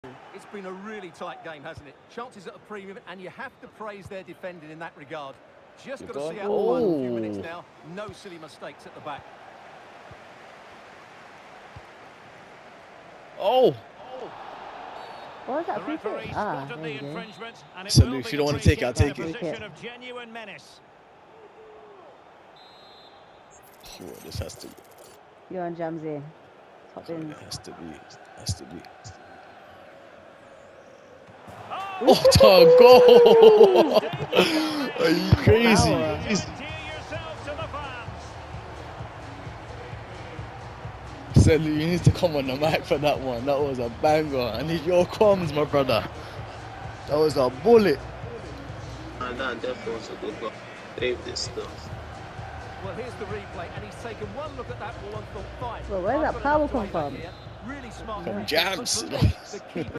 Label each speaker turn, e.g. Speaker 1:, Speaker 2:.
Speaker 1: It's been a really tight game, hasn't it? Chances at a premium, and you have to praise their defending in that regard. Just got to see out the final few minutes now. No silly mistakes at the back.
Speaker 2: Oh!
Speaker 3: What was that free kick? Ah, there you go.
Speaker 2: So if you don't want to take it, I'll take it. Oh, this has to be.
Speaker 3: You're on Jamsey. Top in.
Speaker 2: It has to be. Has to be. Oh, to goal! Are you crazy? Selu, you need to come on the mic for that one. That was a banger. I need your crumbs, my brother. That was a bullet.
Speaker 4: That definitely was a good goal. Save this stuff.
Speaker 1: Well, here's the replay, and he's taken one look at that ball and thought, fine.
Speaker 3: Well, where's that power come from?
Speaker 1: Really smart.
Speaker 2: From Jams.